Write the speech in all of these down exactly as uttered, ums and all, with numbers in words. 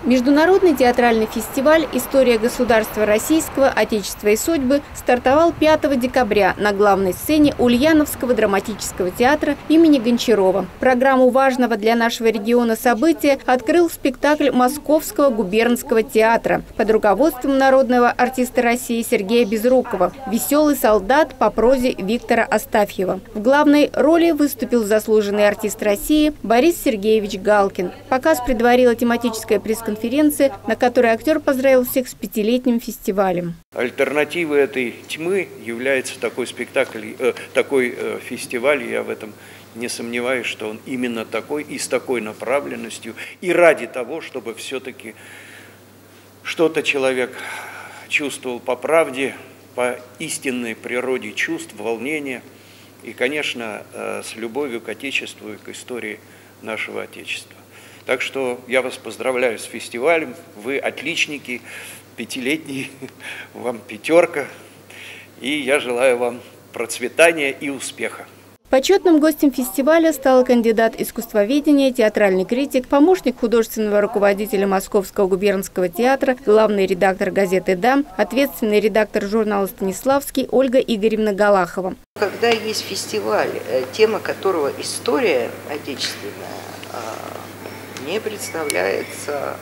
Международный театральный фестиваль «История государства российского, Отечества и судьбы» стартовал пятого декабря на главной сцене Ульяновского драматического театра имени Гончарова. Программу важного для нашего региона события открыл спектакль Московского губернского театра под руководством народного артиста России Сергея Безрукова «Веселый солдат» по прозе Виктора Астафьева. В главной роли выступил заслуженный артист России Борис Сергеевич Галкин. Показ предварила тематическая пресс-конференция, конференции, на которой актер поздравил всех с пятилетним фестивалем. Альтернативой этой тьмы является такой спектакль, э, такой э, фестиваль. Я в этом не сомневаюсь, что он именно такой и с такой направленностью. И ради того, чтобы все-таки что-то человек чувствовал по правде, по истинной природе чувств, волнения. И, конечно, э, с любовью к Отечеству и к истории нашего Отечества. Так что я вас поздравляю с фестивалем, вы отличники, пятилетний, вам пятерка, и я желаю вам процветания и успеха. Почетным гостем фестиваля стал кандидат искусствоведения, театральный критик, помощник художественного руководителя Московского губернского театра, главный редактор газеты «Дам», ответственный редактор журнала «Станиславский» Ольга Игоревна Галахова. Когда есть фестиваль, тема которого история отечественная, не представляется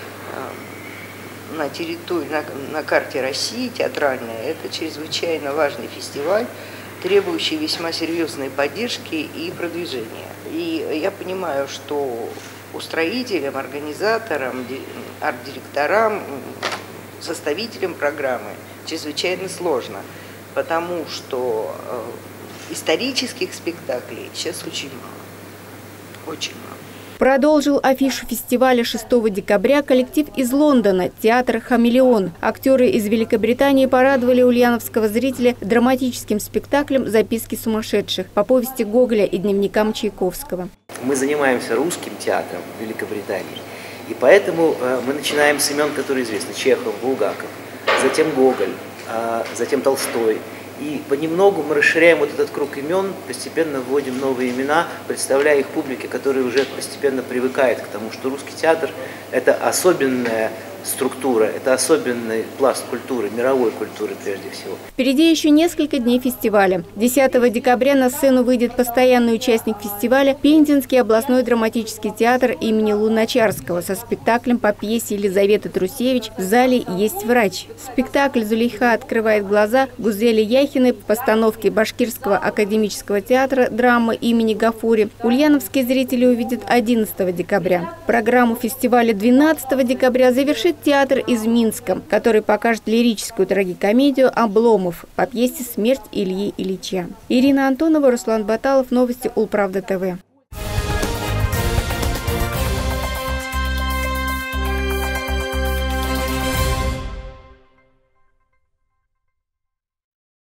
на территории, на, на карте России театральная. Это чрезвычайно важный фестиваль, требующий весьма серьезной поддержки и продвижения. И я понимаю, что устроителям, организаторам, арт-директорам, составителям программы чрезвычайно сложно, потому что исторических спектаклей сейчас очень мало. Очень мало. Продолжил афишу фестиваля шестого декабря коллектив из Лондона «Театр Хамелеон». Актеры из Великобритании порадовали ульяновского зрителя драматическим спектаклем «Записки сумасшедших» по повести Гоголя и дневникам Чайковского. Мы занимаемся русским театром в Великобритании, и поэтому мы начинаем с имен, которые известны: Чехов, Булгаков, затем Гоголь, затем Толстой. И понемногу мы расширяем вот этот круг имен, постепенно вводим новые имена, представляя их публике, которая уже постепенно привыкает к тому, что русский театр – это особенная структура, это особенный пласт культуры, мировой культуры прежде всего. Впереди еще несколько дней фестиваля. десятого декабря на сцену выйдет постоянный участник фестиваля Пензенский областной драматический театр имени Луначарского со спектаклем по пьесе Елизаветы Трусевич «В зале есть врач». Спектакль «Зулейха открывает глаза» Гузели Яхиной в постановке Башкирского академического театра драмы имени Гафури ульяновские зрители увидят одиннадцатого декабря. Программу фестиваля двенадцатого декабря завершит театр из Минска, который покажет лирическую трагикомедию «Обломов» по пьесе «Смерть Ильи Ильича». Ирина Антонова, Руслан Баталов, новости Улправда ТВ.